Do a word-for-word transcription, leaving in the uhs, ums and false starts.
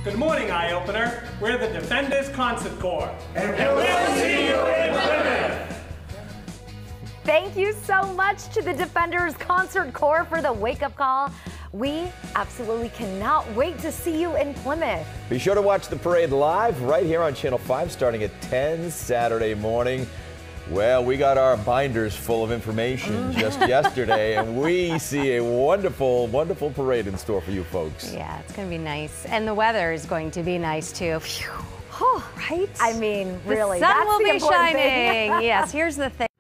Good morning, Eye Opener. We're the Defenders Concert Corps. And we'll see you in Plymouth. Thank you so much to the Defenders Concert Corps for the wake-up call. We absolutely cannot wait to see you in Plymouth. Be sure to watch the parade live right here on Channel five starting at ten Saturday morning. Well, we got our binders full of information just yesterday, and we see a wonderful, wonderful parade in store for you folks. Yeah, it's going to be nice. And the weather is going to be nice, too. Phew. Oh, Right? I mean, really, the sun that's will the be important shining. thing. Yes, here's the thing.